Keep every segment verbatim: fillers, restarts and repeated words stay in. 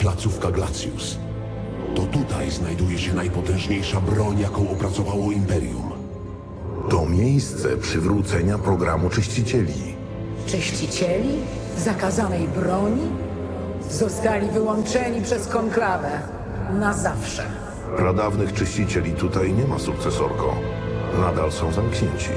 placówka Glacius. To tutaj znajduje się najpotężniejsza broń, jaką opracowało Imperium. To miejsce przywrócenia programu czyścicieli. Czyścicieli? Zakazanej broni? Zostali wyłączeni przez konklawę. Na zawsze. Pradawnych czyścicieli tutaj nie ma, sukcesorko. Nadal są zamknięci.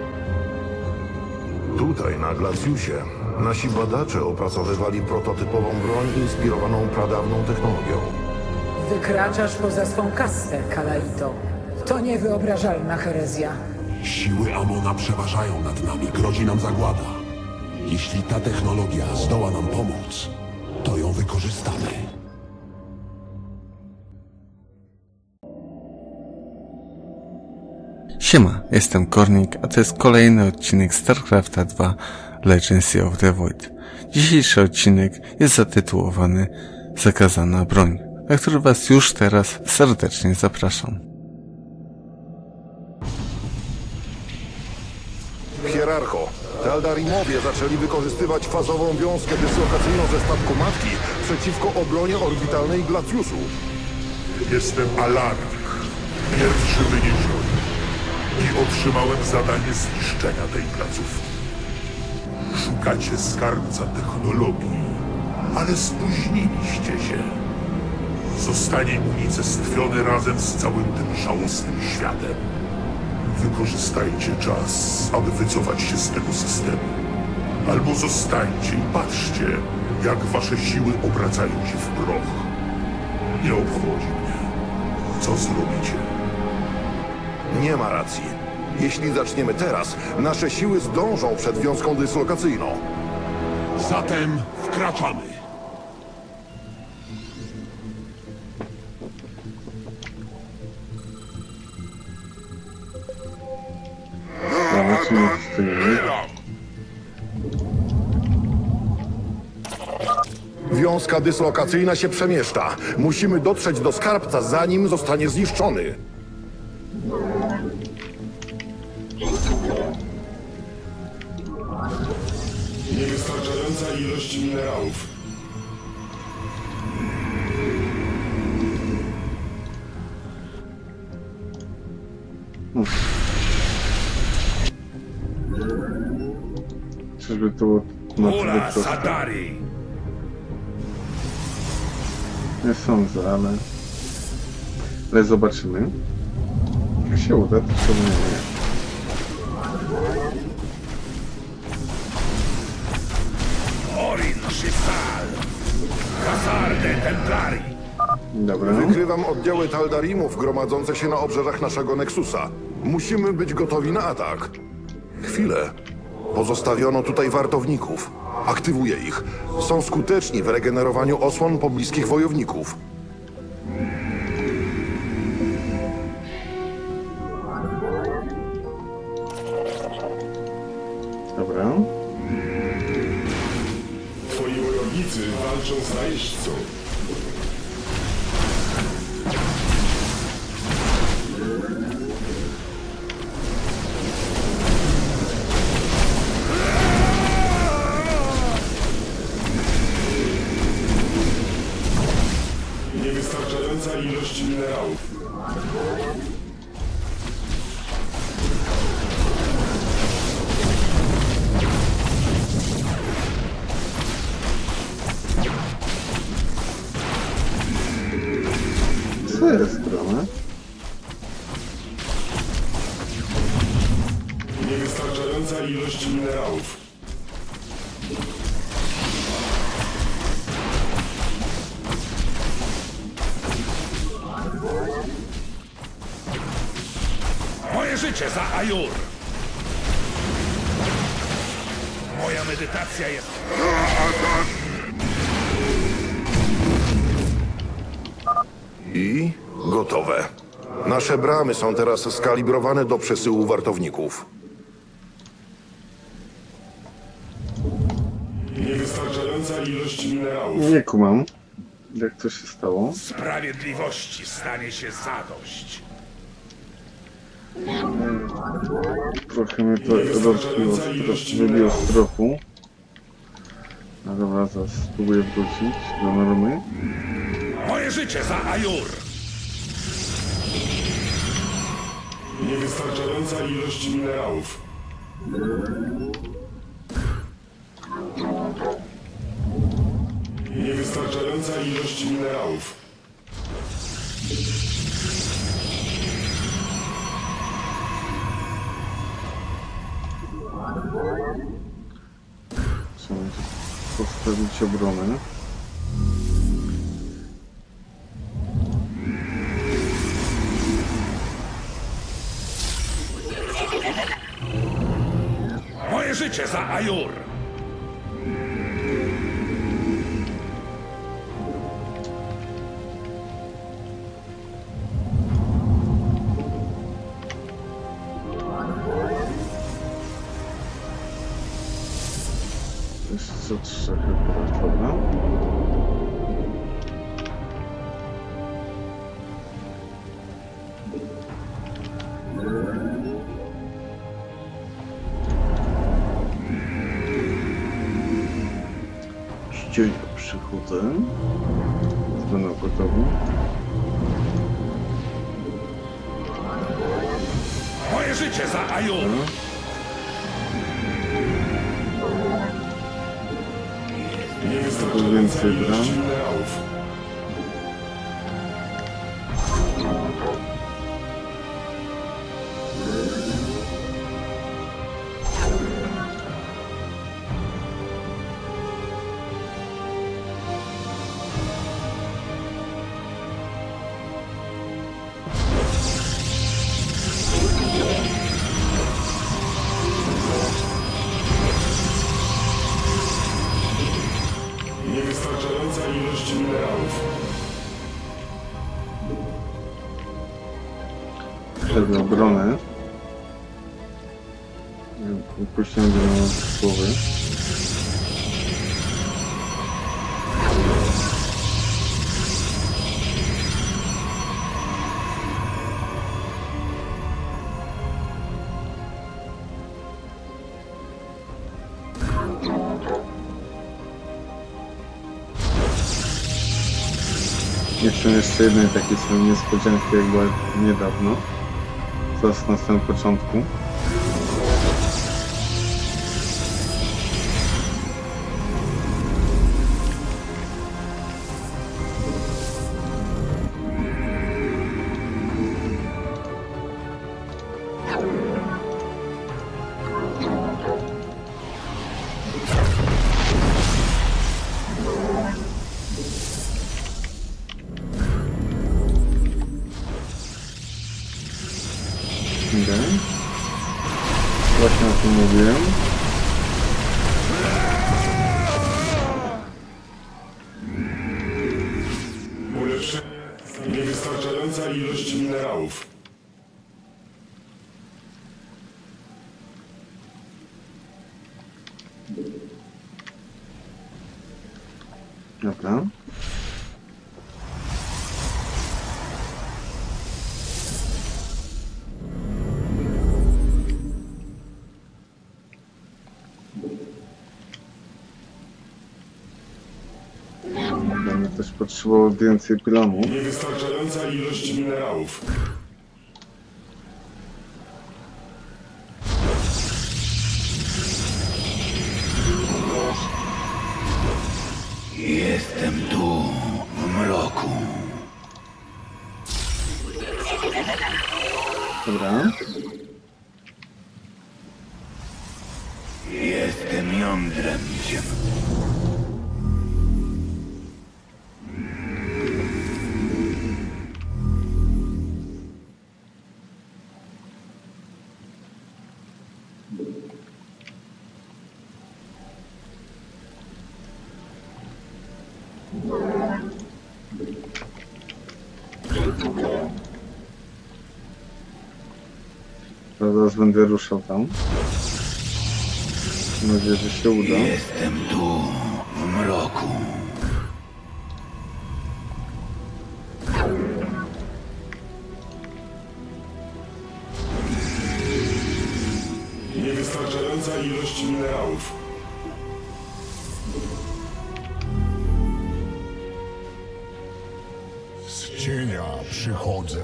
Tutaj, na Glaciusie, nasi badacze opracowywali prototypową broń inspirowaną pradawną technologią. Wykraczasz poza swą kastę, Kalaito. To niewyobrażalna herezja. Siły Amona przeważają nad nami, grozi nam zagłada. Jeśli ta technologia zdoła nam pomóc, to ją wykorzystamy. Siema, jestem Kornik, a to jest kolejny odcinek StarCrafta dwa Legacy of the Void. Dzisiejszy odcinek jest zatytułowany Zakazana broń, na który was już teraz serdecznie zapraszam. Hierarcho, Taldarimowie zaczęli wykorzystywać fazową wiązkę dyslokacyjną ze statku matki przeciwko obronie orbitalnej Glaciusu. Jestem Alarmik, pierwszy wyniesiony i otrzymałem zadanie zniszczenia tej placówki. Szukacie skarbca technologii, ale spóźniliście się. Zostanie unicestwiony razem z całym tym żałosnym światem. Wykorzystajcie czas, aby wycofać się z tego systemu. Albo zostańcie i patrzcie, jak wasze siły obracają się w proch. Nie obchodzi mnie, co zrobicie. Nie ma racji. Jeśli zaczniemy teraz, nasze siły zdążą przed wiązką dyslokacyjną. Zatem wkraczamy. Zobaczymy, co stoimy. Wiązka dyslokacyjna się przemieszcza. Musimy dotrzeć do skarbca, zanim zostanie zniszczony. Niewystarczająca ilość minerałów. Czyżby to było na tyle proste? Sadari! Nie sądzę, ale... Ale zobaczymy. Jak się uda, to czemu nie? Orin Shysal! Kasarde Templari! Dobra. Wykrywam oddziały Taldarimów gromadzące się na obrzeżach naszego Nexusa. Musimy być gotowi na atak. Chwilę. Pozostawiono tutaj wartowników. Aktywuję ich. Są skuteczni w regenerowaniu osłon pobliskich wojowników. Dobra. Twoi wojownicy walczą z najeźdźcą. Niewystarczająca ilość minerałów. Co jest strona? Niewystarczająca ilość minerałów. Moje życie za Ajur! Moja medytacja jest... I gotowe. Nasze bramy są teraz skalibrowane do przesyłu wartowników. Niewystarczająca ilość minerałów. Nie kumam. Jak to się stało? Sprawiedliwości stanie się zadość. Trochę mnie to rozbiło, wybiło z trochu. No dobra, zaraz spróbuję wrócić do normy. Moje życie za Ajur! Niewystarczająca ilość minerałów. Niewystarczająca ilość minerałów. Trzeba postawić obronę. Moje życie za Ajur! Jeszcze trzech chyba, dobra. Ściuj, przychodzę. Będę gotowy. Moje życie za Ajur! Niewystarczająca Więcej ilość bram. minerałów. Niewystarczająca ilość minerałów. Przed obronę. Upuściłem do głowy. Nie chcę jeszcze jednej takiej samej niespodzianki, jak była niedawno. Zaraz na samym początku. Okay. Właśnie o tym mówiłem. Ulepszenie. Niewystarczająca ilość minerałów. Dobra. Będę też potrzebował więcej plamu. Niewystarczająca ilość minerałów. Jestem tu, w mroku. Dobra. Jestem jądrem ziemnym. Zaraz będę ruszał tam. Mam nadzieję, że się uda. Jestem tu, w mroku. Niewystarczająca ilość minerałów. cienia przychodzę.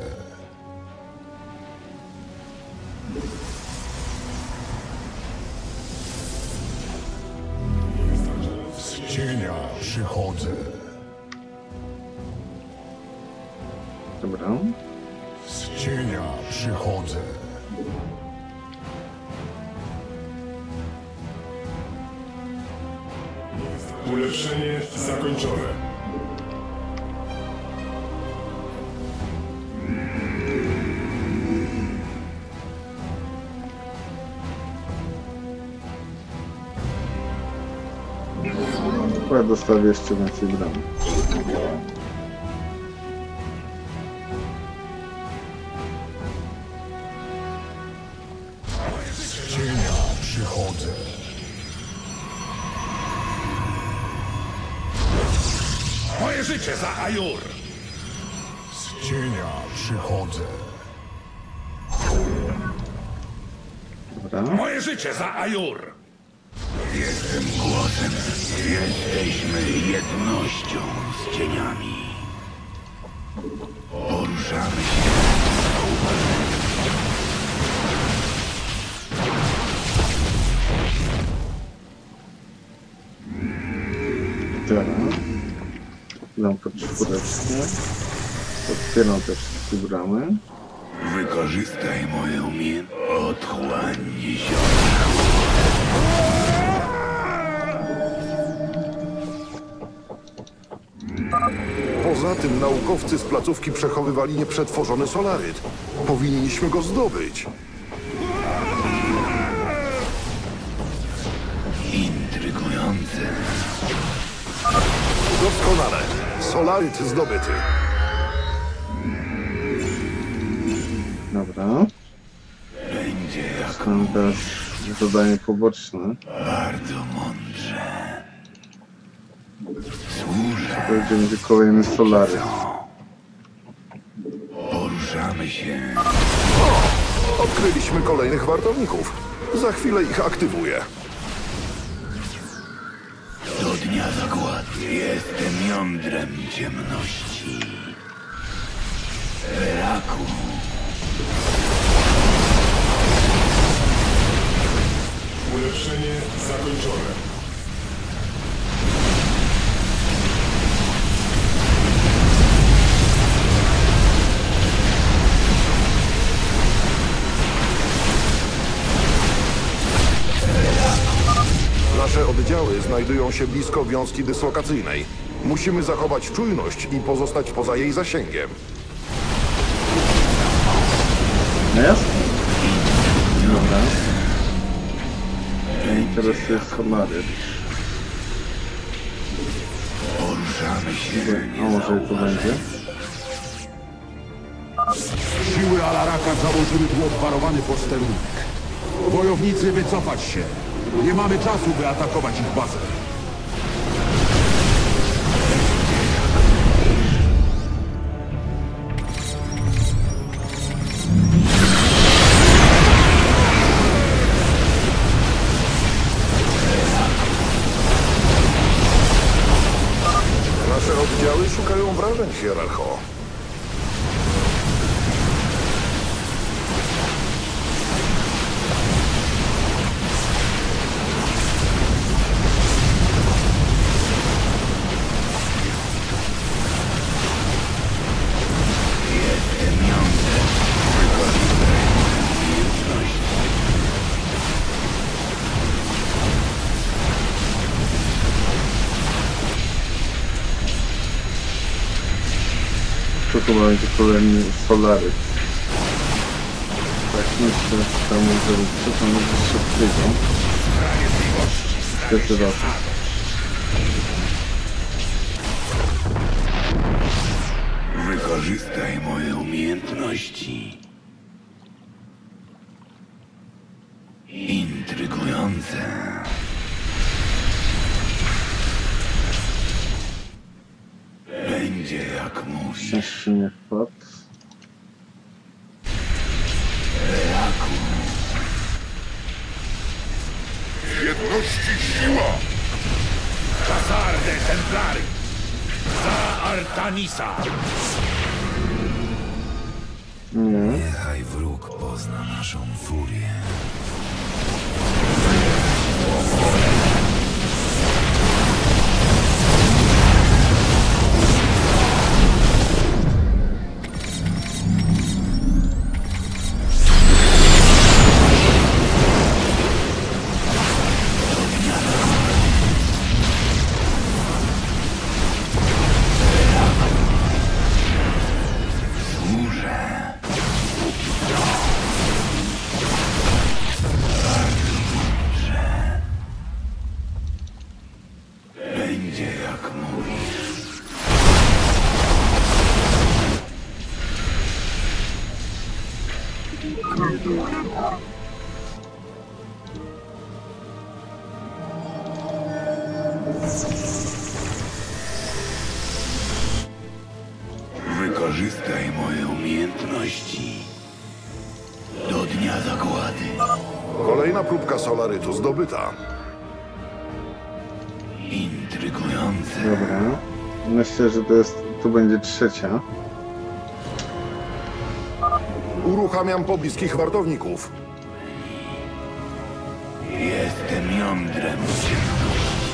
Z cienia przychodzę. Dobra. Z cienia przychodzę. Ulepszenie zakończone. Ja dostawię jeszcze więcej bram. Z cienia przychodzę. Moje życie za Ajur! Z cienia przychodzę. Dobra. Moje życie za Ajur! Jestem głosem. Jesteśmy jednością z cieniami. Poruszamy się. Dobra. Dam to czwóreczkę. Otwieram te wszystkie bramy. Wykorzystaj moją mię. Otchłań się. Poza tym naukowcy z placówki przechowywali nieprzetworzony solaryt. Powinniśmy go zdobyć. Intrygujące. Doskonale. Solaryt zdobyty. Dobra. Będzie jak Mam teraz zadanie poboczne. bardzo mądrze. Służę. To będzie kolejny solary. Poruszamy się. Odkryliśmy kolejnych wartowników. Za chwilę ich aktywuję. Do dnia zagłady. Jestem jądrem ciemności. Weraku. Ulepszenie zakończone. Nasze oddziały znajdują się blisko wiązki dyslokacyjnej. Musimy zachować czujność i pozostać poza jej zasięgiem. No jasne. Dobra. Teraz jest solary. Poruszamy się. A może to będzie? Siły Alaraka założyły tu obwarowany posterunek. Wojownicy, wycofać się. Nie mamy czasu, by atakować ich bazę. Nasze oddziały szukają wrażeń, hierarcho. To tu będzie kolejny solary. Tak myślę, że tam może być, co tam jest jeszcze przyjdą. Zdecydowanie. Wykorzystaj moje umiejętności. Intrygujące. Będzie jak mówisz. Szczęście nie wpadł. Weraku. Jedności siła! Czasarde Templari. Za Artanisa. Niechaj wróg pozna naszą furię. Będzie jak mówisz. Wykorzystaj moje umiejętności do dnia zagłady. Kolejna próbka solarytu zdobyta. Intrygujące. Dobra. Myślę, że to jest, tu będzie trzecia. Uruchamiam pobliskich wartowników. Jestem jądrem ciemności.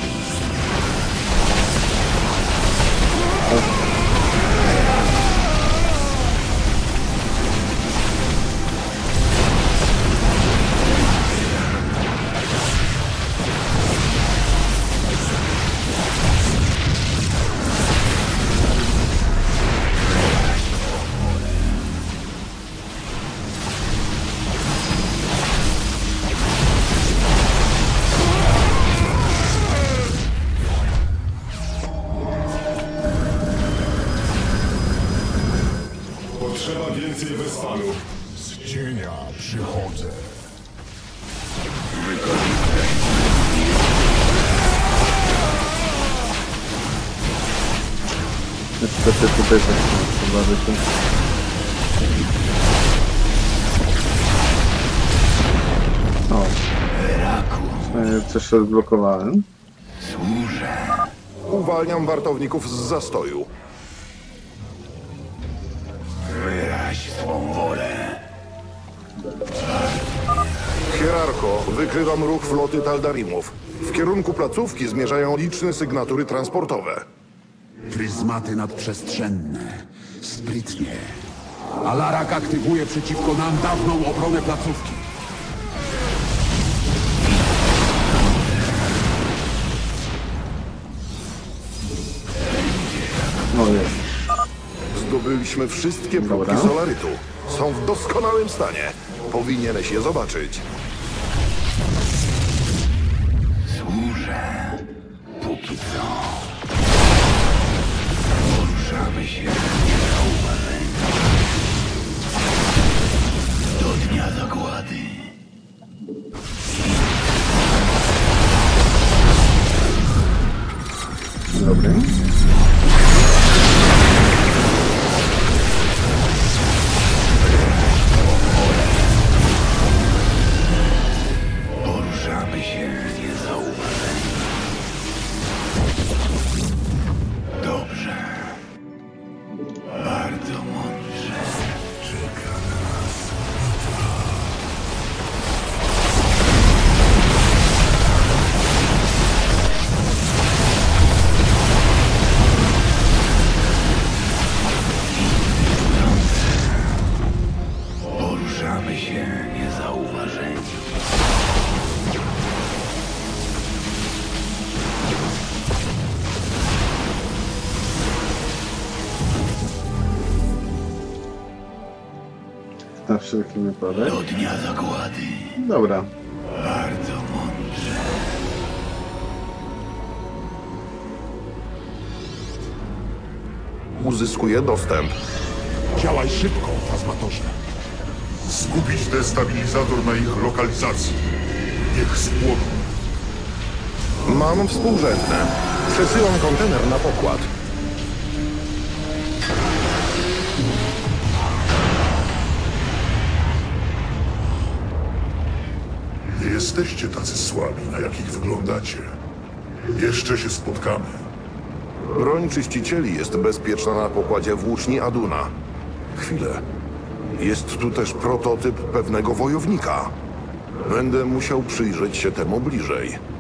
Potrzeba więcej Wespanów. Z cienia przychodzę. Niestety tutaj tak chyba wyszło. O. Przynajmniej coś odblokowałem. Służę. Uwalniam wartowników z zastoju. Wyraź swą wolę. Hierarcho, wykrywam ruch floty Taldarimów. W kierunku placówki zmierzają liczne sygnatury transportowe. Pryzmaty nadprzestrzenne. Sprytnie. Alarak aktywuje przeciwko nam dawną obronę placówki. No jest. Zdobyliśmy wszystkie próbki Dobra. solarytu. Są w doskonałym stanie. Powinieneś je zobaczyć. Służę. Póki co. Poruszamy się niezauważeni. Do dnia zagłady. Dobry. Poruszamy się niezauważeni. Dobrze. Bardzo mądrze. Czeka nas. Poruszamy się niezauważeni. Na wszelki wypadek. Do dnia zagłady. Dobra. Bardzo mądrze. Uzyskuję dostęp. Działaj szybko, Fazmatorze. Skupić destabilizator na ich lokalizacji. Niech spłoną. Mam współrzędne. Przesyłam kontener na pokład. Nie jesteście tacy słabi, na jakich wyglądacie. Jeszcze się spotkamy. Broń czyścicieli jest bezpieczna na pokładzie włóczni Aduna. Chwilę. Jest tu też prototyp pewnego wojownika. Będę musiał przyjrzeć się temu bliżej.